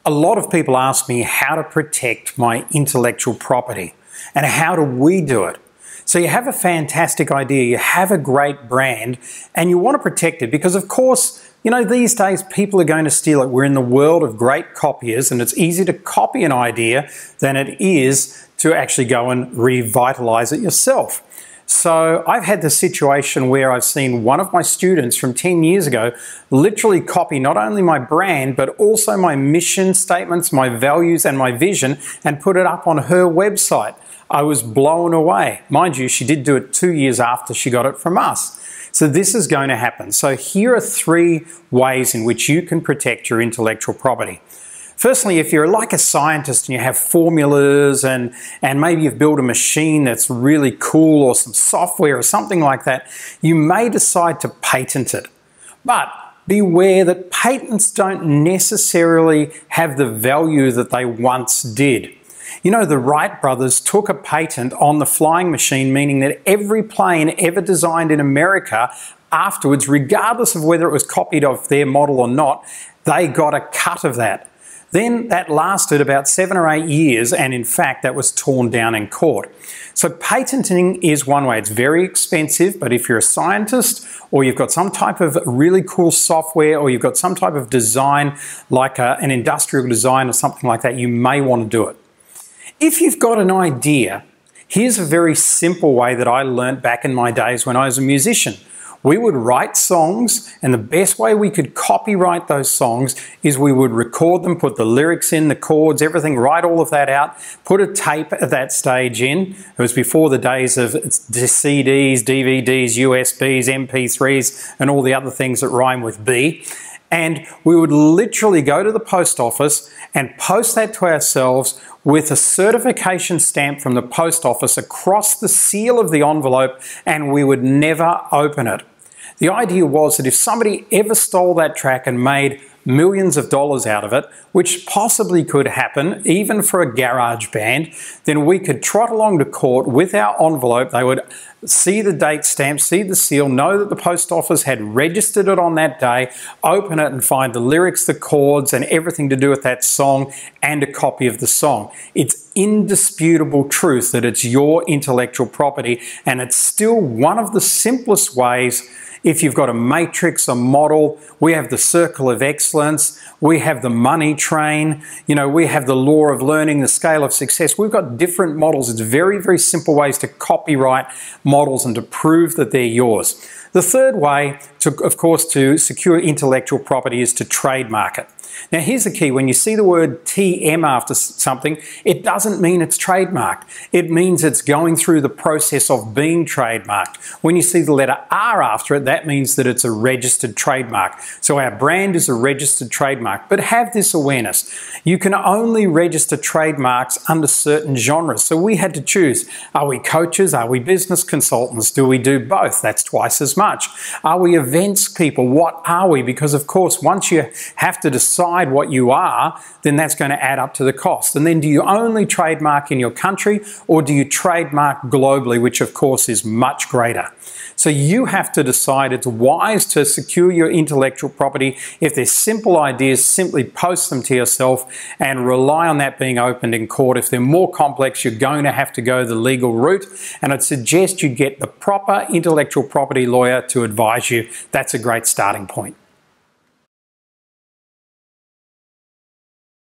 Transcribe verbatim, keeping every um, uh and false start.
A lot of people ask me how to protect my intellectual property and how do we do it? So you have a fantastic idea, you have a great brand and you want to protect it because of course, you know, these days people are going to steal it. We're in the world of great copiers and it's easier to copy an idea than it is to actually go and revitalize it yourself. So I've had the situation where I've seen one of my students from ten years ago literally copy not only my brand, but also my mission statements, my values and my vision and put it up on her website. I was blown away. Mind you, she did do it two years after she got it from us. So this is going to happen. So here are three ways in which you can protect your intellectual property. Firstly, if you're like a scientist and you have formulas and, and maybe you've built a machine that's really cool or some software or something like that, you may decide to patent it. But beware that patents don't necessarily have the value that they once did. You know, the Wright brothers took a patent on the flying machine, meaning that every plane ever designed in America afterwards, regardless of whether it was copied off their model or not, they got a cut of that. Then that lasted about seven or eight years and in fact that was torn down in court. So patenting is one way. It's very expensive, but if you're a scientist or you've got some type of really cool software or you've got some type of design like a, an industrial design or something like that, you may want to do it. If you've got an idea, here's a very simple way that I learned back in my days when I was a musician. We would write songs and the best way we could copyright those songs is we would record them, put the lyrics in, the chords, everything, write all of that out, put a tape at that stage in. It was before the days of C Ds, D V Ds, U S Bs, M P threes and all the other things that rhyme with B. And we would literally go to the post office and post that to ourselves with a certification stamp from the post office across the seal of the envelope and we would never open it. The idea was that if somebody ever stole that track and made millions of dollars out of it, which possibly could happen even for a garage band, then we could trot along to court with our envelope. They would see the date stamp, see the seal, know that the post office had registered it on that day, open it and find the lyrics, the chords and everything to do with that song and a copy of the song. It's indisputable truth that it's your intellectual property and it's still one of the simplest ways. If you've got a matrix, a model, we have the circle of excellence, we have the money train, you know, we have the law of learning, the scale of success. We've got different models. It's very, very simple ways to copyright models and to prove that they're yours. The third way, to, of course, to secure intellectual property is to trademark it. Now here's the key, when you see the word T M after something, it doesn't mean it's trademarked. It means it's going through the process of being trademarked. When you see the letter R after it, that means that it's a registered trademark. So our brand is a registered trademark, but have this awareness. You can only register trademarks under certain genres. So we had to choose, are we coaches? Are we business consultants? Do we do both? That's twice as much. Are we events people? What are we? Because of course, once you have to decide what you are, then that's going to add up to the cost. And then do you only trademark in your country or do you trademark globally, which of course is much greater? So you have to decide. It's wise to secure your intellectual property. If they're simple ideas, simply post them to yourself and rely on that being opened in court. If they're more complex, you're going to have to go the legal route. And I'd suggest you get the proper intellectual property lawyer to advise you. That's a great starting point.